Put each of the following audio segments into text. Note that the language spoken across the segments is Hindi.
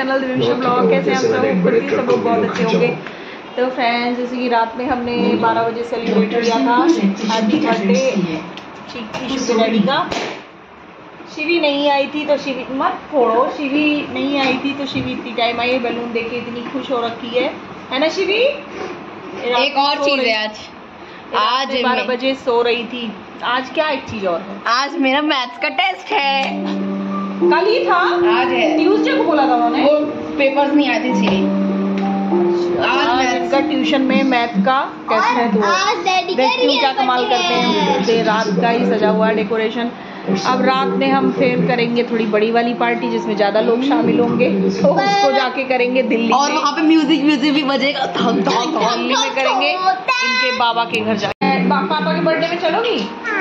Channel Divyanshu blog. कैसे हैं सब लोग बहुत अच्छे होंगे। तो फ्रेंड्स, जैसे कि रात में हमने 12 बजे सेलिब्रेट किया था हैप्पी बर्थडे शिशु के डैडी का। शिवी नहीं आई थी तो शिवी मत फोड़ो, शिवी नहीं आई थी तो शिवी इतनी टाइम आई, बैलून देख के इतनी खुश हो रखी है ना शिवी। एक और चीज है आज 12 बजे सो रही थी। आज क्या एक चीज और है, आज मेरा मैथ्स का टेस्ट है। कल ही था, आज है, ट्यूसडे को बोला था उन्होंने। वो पेपर्स नहीं आते थे। आज इनका ट्यूशन में मैथ का टेस्ट है, तो देखती हूँ क्या कमाल करते हैं। देर रात का ही सजा हुआ है डेकोरेशन। अब रात में हम फिर करेंगे थोड़ी बड़ी वाली पार्टी जिसमें ज्यादा लोग शामिल होंगे, तो उसको जाके करेंगे दिल्ली और वहाँ पे म्यूजिक भी बजेगा। दिल्ली में करेंगे इनके बाबा के घर जाके। पापा के बर्थडे में चलोगी?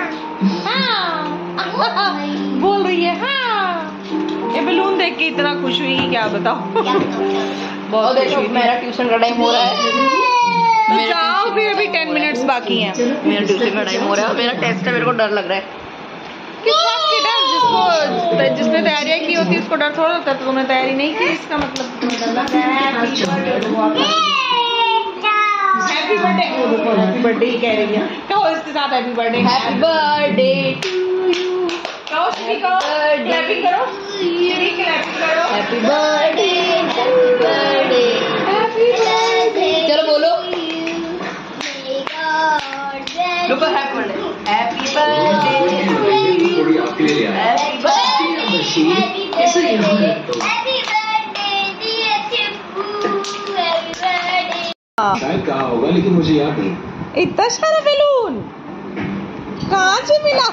हाँ बोल रही है हाँ। ये बैलून देख के इतना खुश हुई कि क्या बताओ। बहुत देखो मेरा ट्यूशन का टाइम हो रहा है। जाओ फिर, अभी 10 मिनट्स बाकी हैं। मेरा ट्यूशन का टाइम हो रहा है, मेरा टेस्ट है, मेरे को डर लग रहा है। डर जिसने तैयारियां की होती है उसको डर थोड़ा होता है, तो तुमने तैयारी नहीं की इसका मतलब डर लग रहा है। Happy birthday. हैप्पी बर्थडे ही कह रही है, कहो इसके साथ happy birthday. Happy birthday to you. कहो श्री, कहो क्लैपिंग करो श्री, क्लैपिंग करो। Happy birthday, happy birthday, happy birthday. चलो बोलो, रुको। हैप्पी बर्थडे, हैप्पी बर्थडे, थोड़ी आपके लिए ले आया। हैप्पी बर्थडे, कैसे यहाँ है तो शायद कहा होगा, लेकिन मुझे याद नहीं। इतना सारा बैलून कहाँ से मिला?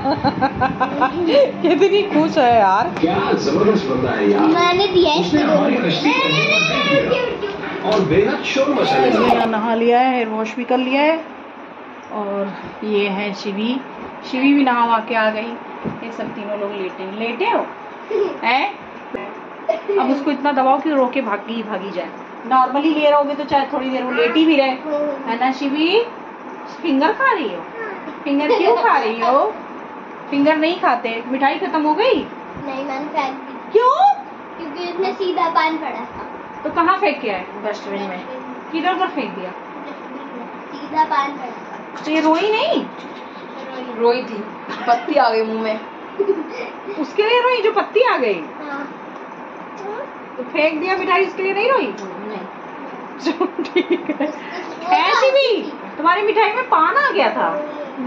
कितनी खुश है यार। क्या जबरदस्त बंदा है यार। मैंने दिया है उसने हमारी कश्ती को और बेहद शोर मचाने लगा। नहा लिया है, हेयर वॉश भी कर लिया है। और ये है शिवी, शिवी भी नहा वहा के आ गई। ये सब तीनों लोग लेटे हो हैं। अब उसको इतना दबाओ कि रोके भागी जाए। नॉर्मली ले रहोगे तो चाहे थोड़ी देर वो लेटी भी रहे, है ना शिवी। फिंगर खा रही हो? फिंगर क्यों खा रही हो? फिंगर नहीं खाते। मिठाई खत्म हो गई? नहीं, मैंने फेंक दी। क्यों? क्योंकि उसमें सीधा पान पड़ा था। तो कहाँ फेंक के आए? डस्टबिन में। किधर उधर फेंक दिया? सीधा पान पड़ा था। तो ये रोई नहीं? रोई थी, पत्ती आ गई मुंह में। उसके लिए रोई जो पत्ती आ गई? हाँ। तो फेंक दिया मिठाई, उसके लिए नहीं रोई? नहीं। ठीक है। ऐसी भी तुम्हारी मिठाई में पान आ गया था।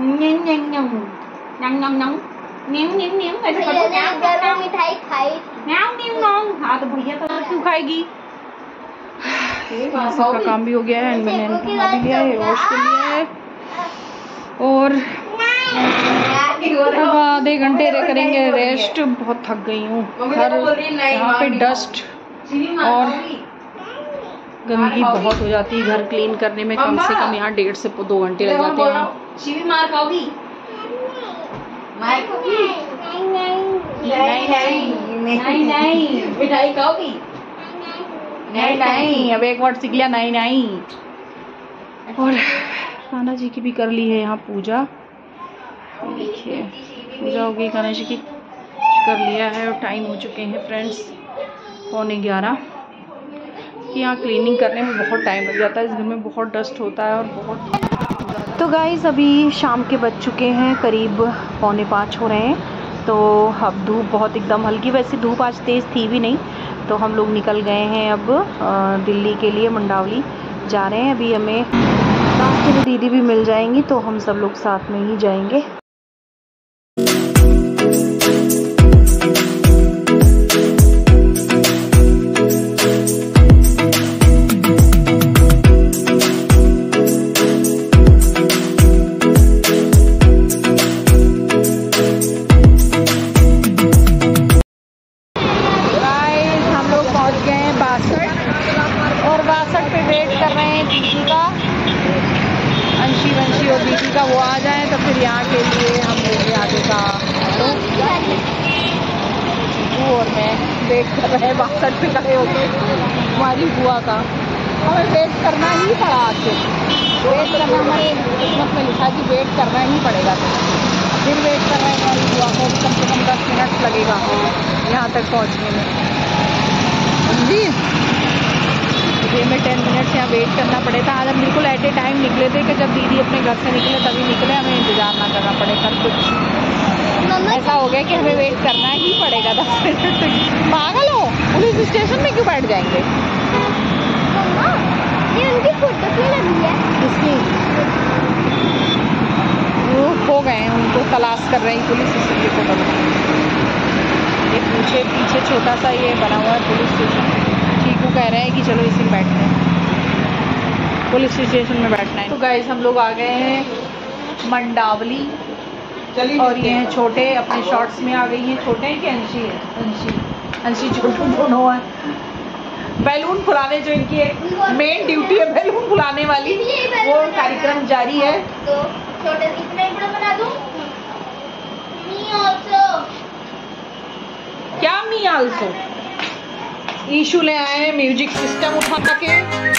ऐसे करो। अगर वो मिठाई खाई थी। हाँ तो भैया तो क्यों खाएगी। सबका काम भी हो गया है, मैंने नहा भी लिया है, वॉश कर लिया है। और अब आधे घंटे करेंगे रेस्ट। बहुत थक गई हूँ। घर यहाँ पे डस्ट और गंदगी बहुत हो जाती है। घर क्लीन करने में कम से कम यहाँ 1.5 से 2 घंटे लग जाते हैं। शिवी मार खाओगी? नहीं, मिठाई खाओगी? नहीं, अब एक वर्ड सीख लिया, नहीं। और कान्हा जी की भी कर ली है यहाँ पूजा। देखिए पूजा हो गई, कान्हा जी की कर लिया है। और टाइम हो चुके हैं फ्रेंड्स 11:15। यहाँ क्लीनिंग करने में बहुत टाइम लग जाता है। इस घर में बहुत डस्ट होता है और बहुत। तो गाइस अभी शाम के बज चुके हैं, करीब 4:45 हो रहे हैं। तो अब धूप बहुत एकदम हल्की, वैसे धूप आज तेज़ थी भी नहीं। तो हम लोग निकल गए हैं अब दिल्ली के लिए। मंडावली जा रहे हैं। अभी हमें रास्ते में दीदी भी मिल जाएंगी, तो हम सब लोग साथ में ही जाएंगे। और 62 पे वेट कर रहे हैं दीदी का, अंशी वंशी और दीदी का। वो आ जाए तो फिर यहाँ के लिए हम लेंगे आगे का ऑटो। और मैं वेट कर रहे हैं 62 पे खड़े होकर हमारी बुआ का। हमें वेट करना ही पड़ा। आज से वेट करना हमारे किस्मत में लिखा कि वेट करना ही पड़ेगा। फिर वेट कर रहे हैं हमारी बुआ को, कम से कम 10 मिनट लगेगा यहाँ तक पहुँचने में। जी ये में 10 मिनट्स यहाँ वेट करना पड़े था। आज हम बिल्कुल एट ए टाइम निकले थे कि जब दीदी अपने घर से निकले तभी निकले, हमें इंतज़ार ना करना पड़े कल कुछ। ऐसा हो गया कि हमें वेट करना ही पड़ेगा 10 मिनट। पागल हो, पुलिस स्टेशन में क्यों बैठ जाएंगे? ये उनकी फोटो क्यों लगी है? इसकी वो हो गए हैं, उनको तलाश कर रही पुलिस, इसलिए फोटो बनाई। ये पीछे छोटा सा ये बना हुआ है पुलिस स्टेशन। चीकू कह रहे हैं कि चलो इसी में बैठते हैं, पुलिस स्टेशन में बैठना है। तो गाइस हम लोग आ गए हैं मंडावली, और ये हैं छोटे अपने शॉर्ट्स में आ गई हैं। छोटे हैं कि अंशी है? अंशी छोटू दोनों है। बैलून फुलाने, जो इनकी एक मेन ड्यूटी है बैलून फुलाने वाली, वो कार्यक्रम जारी है। तो छोटे कितने बड़ा बना दूं? Me also. क्या मी आल्सो? ईशू ले आए हैं म्यूजिक सिस्टम उठा के।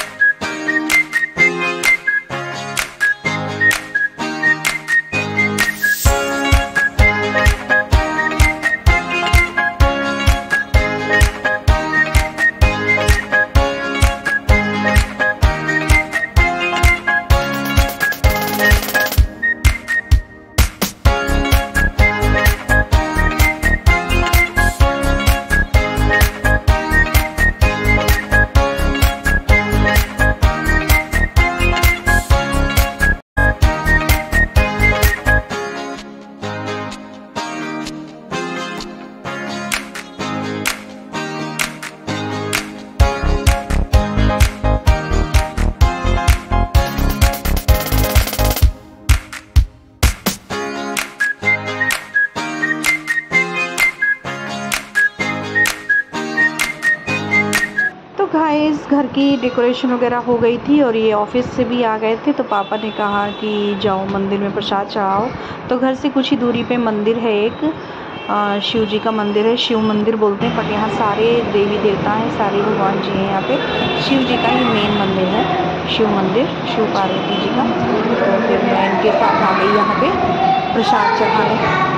गाइस घर की डेकोरेशन वगैरह हो गई थी और ये ऑफिस से भी आ गए थे, तो पापा ने कहा कि जाओ मंदिर में प्रसाद चढ़ाओ। तो घर से कुछ ही दूरी पे मंदिर है, एक शिव जी का मंदिर है, शिव मंदिर बोलते हैं, बट यहाँ सारे देवी देवता हैं, सारे भगवान जी हैं। यहाँ पे शिव जी का ही मेन मंदिर है, शिव मंदिर, शिव पार्वती जी का। तो फिर मैं इनके साथ आ गई यहाँ पे प्रसाद चढ़ाने।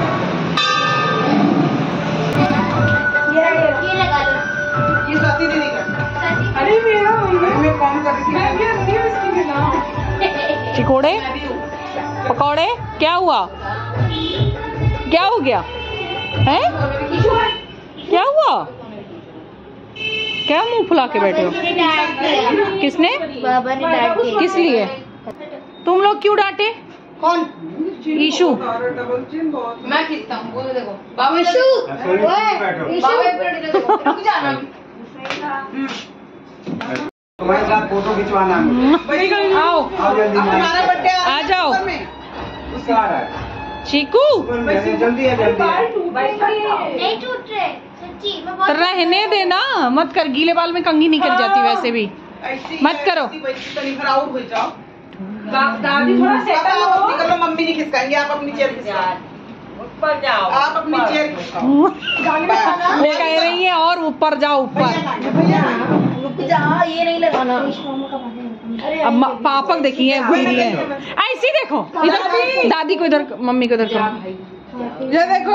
ये लगा लो। ये स्वाति दीदी का। अरे मेरा मैं काम कर रही थी। चिकोड़े पकौड़े, क्या हुआ? क्या हो गया है? क्या हुआ? क्या मुंह फुला के बैठे हो? किसने? बाबा ने डांट दिया। किस लिए? तुम लोग क्यों डांटे? कौन? ईशू। मैं खींचता हूँ, वो देखो बाबा ईशु, रुक जाना। तुम्हारे साथ फोटो खिंचवाना है। आओ आओ जल्दी। हमारा बर्थडे आ जाओ। उसका आ रहा है। चीकू जल्दी है जल्दी। नहीं टूट रहे सच्ची, मैं बहुत रहने देना, मत कर, गीले बाल में कंघी निकल जाती वैसे भी। मत करो। दादी थोड़ा सेटल हो। कर लो, मम्मी नहीं खिसकाएंगे, आप अपनी चेयर खिसकाओ। ऊपर जाओ, आप अपनी चेयर खिसकाओ। वो कह रही है और ऊपर जाओ, ऊपर। रुक जा, ये नहीं लगाना। अब पापक देखिए घूरी है, ऐसी देखो इधर, दादी को इधर, मम्मी को इधर करो। ये देखो।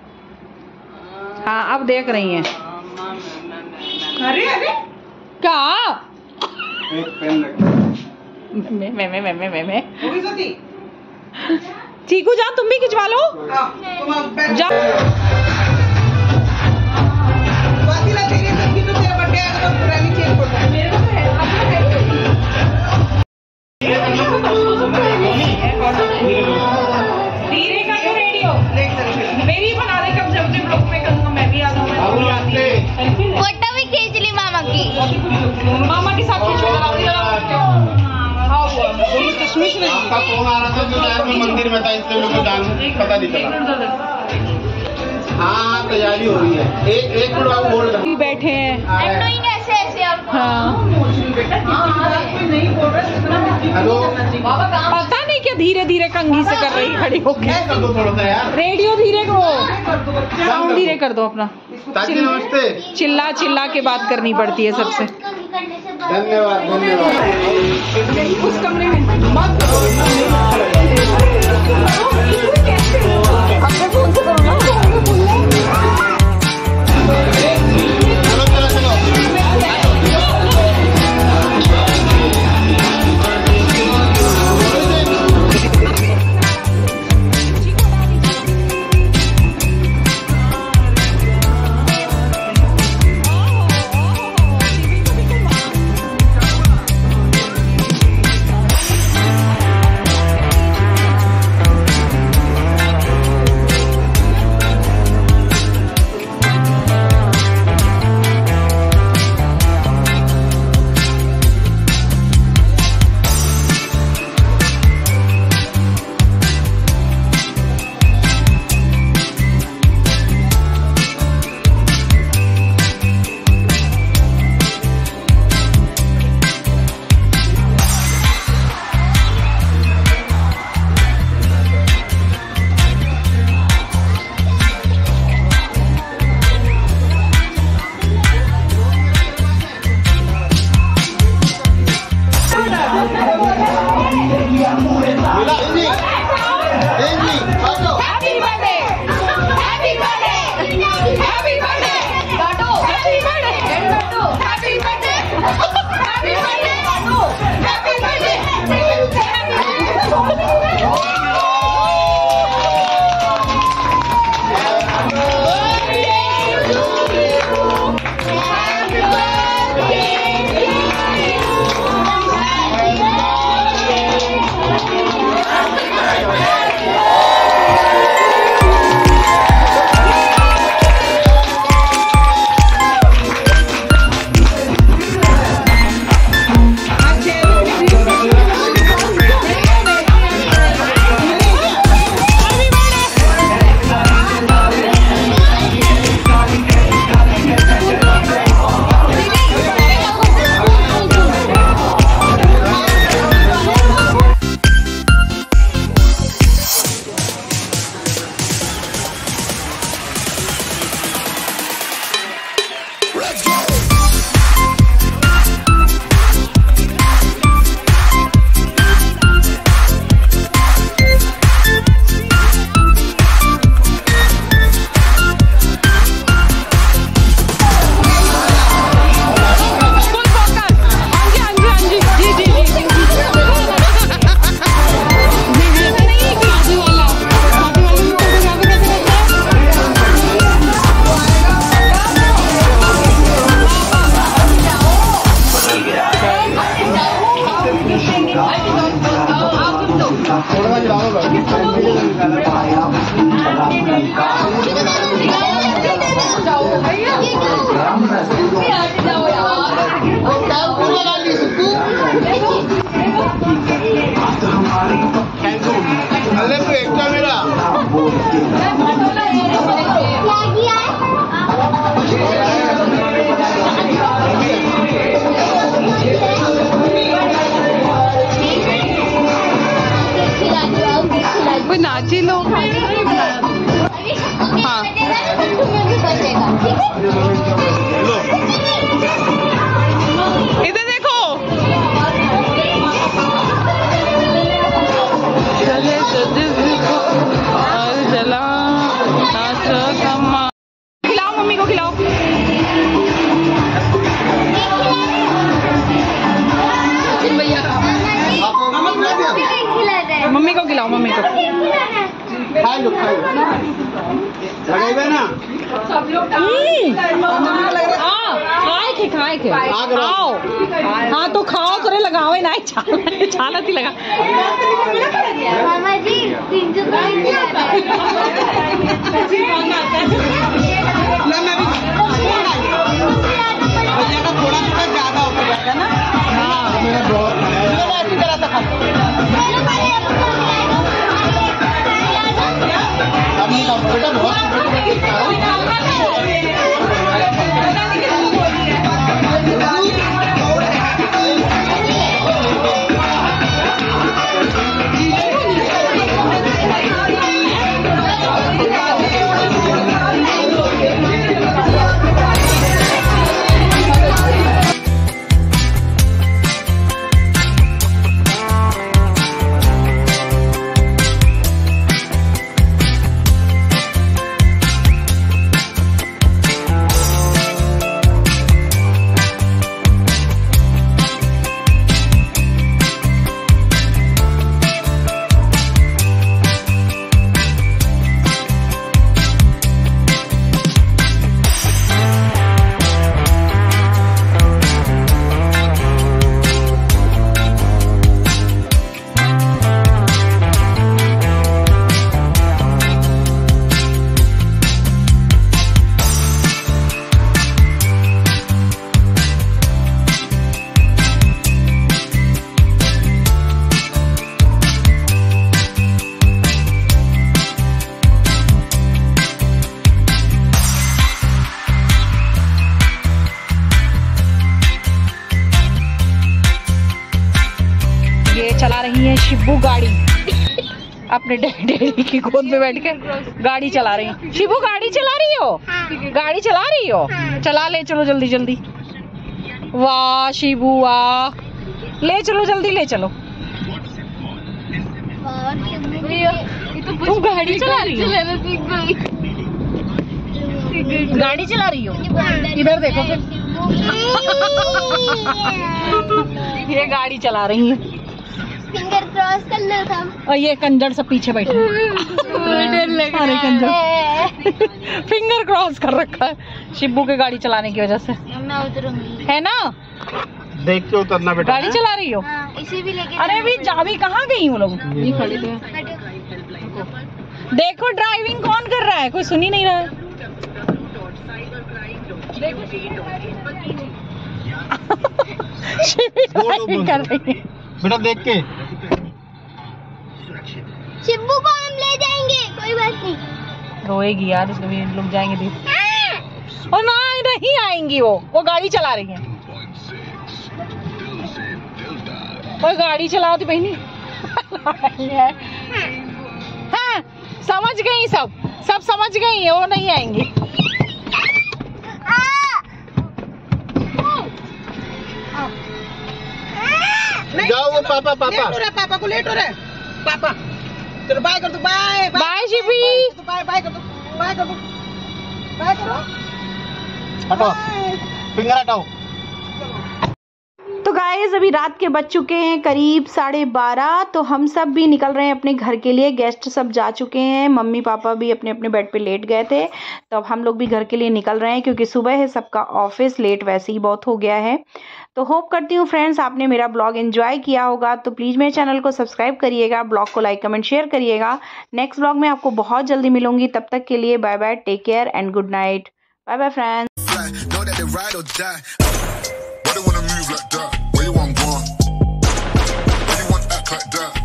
हाँ अब देख रही हैं। अरे अरे क्या? एक पेन मैं वो भी सोती। चीकू जा, तुम भी खिंचवा लो। तुम अब पेन जा। स्वाति ला तेरी सबकी तो तेरा बर्थडे आएगा तो पुरानी चेयर फोटो। मेरे को तो है, आपको है धीरे का तो रेडियो मेरी बना दे, कब जब जब ब्लॉग में करूँगा मैं भी आ जाऊँगा। फोटो भी खींच ली मामा की। मामा के साथ खींचो। कश्मीर में आपका फोन आ रहा था जो टाइम में मंदिर में था, इसलिए मेरे को जान पता नहीं चला। हाँ तैयारी हो रही है। एक मिनट आप होल्ड करो। बैठे हैं। डूइंग ऐसे ऐसे और हाँ हेलो पता नहीं क्या धीरे धीरे कंघी से कर रही खड़ी होके। मैं कर दो थोड़ा सा यार। रेडियो धीरे करो, साउंड धीरे कर दो अपना। ताकि नमस्ते। चिल्ला चिल्ला के बात करनी पड़ती है सबसे। करने से धन्यवाद धन्यवाद। उस कमरे में मत करो। अपने फोन से करो ना। चलो चलो चलो। कोई नाची लोग। हाँ इधर देखो। चले चला खिलाओ मम्मी को, खिलाओ। मम्मी को खिलाओ, मम्मी को। खाए खाओ। हाँ तो खाओ, करे लगाओ ना, छाला थी लगा। मामा जी 300 थोड़ा ज्यादा हो जाएगा ना। चला रही है शिबू गाड़ी, अपने डैडी की गोद में बैठ के गाड़ी चला रही है। शिबू गाड़ी चला रही हो? गाड़ी चला रही हो? चला ले चलो जल्दी जल्दी। वाह शिबू वाह, ले चलो जल्दी, ले चलो। तुम गाड़ी चला रही हो? गाड़ी चला रही हो? इधर देखो फिर। ये गाड़ी चला रही है। फिंगर क्रॉस कर लो सब। और ये कंजर सब पीछे बैठे अरे कंजर फिंगर क्रॉस कर रखा है शिबू के गाड़ी चलाने की वजह से। मैं उतरूंगी, है ना? देख के उतरना बेटा। गाड़ी चला रही हो? इसी भी लेके। अरे अभी चाबी कहाँ गई वो लोग? ये खड़े थे। देखो ड्राइविंग कौन कर रहा है, कोई सुन ही नहीं रहा है। ड्राइविंग कर रही है बेटा, देख के। शिबू को हम ले जाएंगे, कोई बात नहीं। रोएगी यार, इसलिए भी लोग जाएंगे देख। और ना नहीं आएंगी, वो गाड़ी चला रही है। और गाड़ी चलाओ तो बहनी। हाँ समझ गई, सब समझ गई है, वो नहीं आएंगी। जाओ वो पापा पापा को लेट हो रहा है। पापा चलो बाय कर दो, बाय बाय शिबी, बाय कर दो, बाय कर दो, बाय करो। हटाओ फिंगर, हटाओ। तो गाइस अभी रात के बज चुके हैं करीब 12:30, तो हम सब भी निकल रहे हैं अपने घर के लिए। गेस्ट सब जा चुके हैं, मम्मी पापा भी अपने अपने बेड पे लेट गए थे, तो अब हम लोग भी घर के लिए निकल रहे हैं क्योंकि सुबह है, सबका ऑफिस लेट वैसे ही बहुत हो गया है। तो होप करती हूँ फ्रेंड्स आपने मेरा ब्लॉग एंजॉय किया होगा। तो प्लीज़ मेरे चैनल को सब्सक्राइब करिएगा, ब्लॉग को लाइक कमेंट शेयर करिएगा। नेक्स्ट ब्लॉग में आपको बहुत जल्दी मिलूंगी, तब तक के लिए bye bye, take care and good night. Bye bye friends. Know that they ride or die. Why they wanna move like that? Where you want gone? Why you want act like that?